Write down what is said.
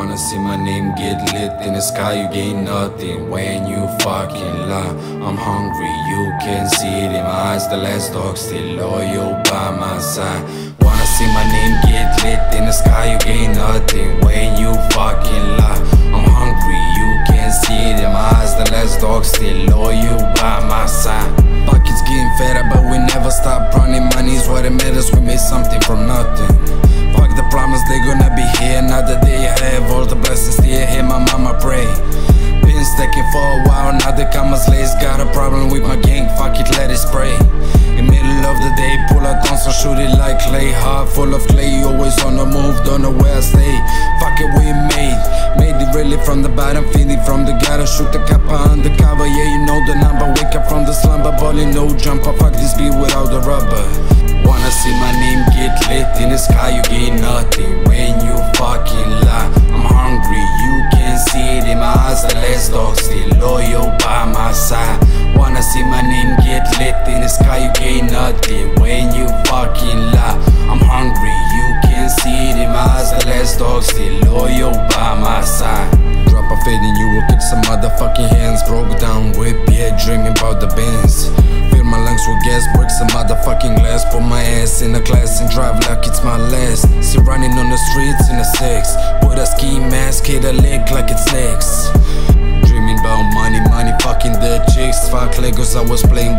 Wanna see my name get lit in the sky, you gain nothing when you fucking lie. I'm hungry, you can see it in my eyes. The last dog still loyal by my side. Wanna see my name get lit in the sky, you gain nothing when you fucking lie. I'm hungry, you can see it in my eyes. The last dog still loyal by my side. Pockets getting fatter, but we never stop running. Money's what it matters, we made something from nothing. Fuck the promise, they gonna be here another day. I have all the blessings still here, my mama pray. Been stacking for a while, now they come as late. Got a problem with my gang, fuck it, let it spray. In middle of the day, pull out guns and shoot it like clay. Heart full of clay, always on the move, don't know where I stay. Fuck it, we made it really from the bottom, feed it from the gutter. Shoot the kappa undercover, yeah, you know the number. Wake up from the slumber, balling no jumper. Fuck this beat without the rubber. Wanna see my name get lit in the sky, you gain nothing when you fucking lie. I'm hungry, you can see it in my eyes. The last dog still loyal by my side. Wanna see my name get lit in the sky, you gain nothing when you fucking lie. I'm hungry, you can see it in my eyes. The last dog still loyal by my side. Drop a fade and you will kick some motherfucking hands. Broke down whip, yeah, dreaming about the Benz. Fill my lungs with gas, break some motherfucking glass. Put my ass in a class and drive like it's my last. See running on the streets in a six. Put a ski mask, hit a leg like it's next. Dreaming about money, money, fucking the chicks. Fuck Legos, I was playing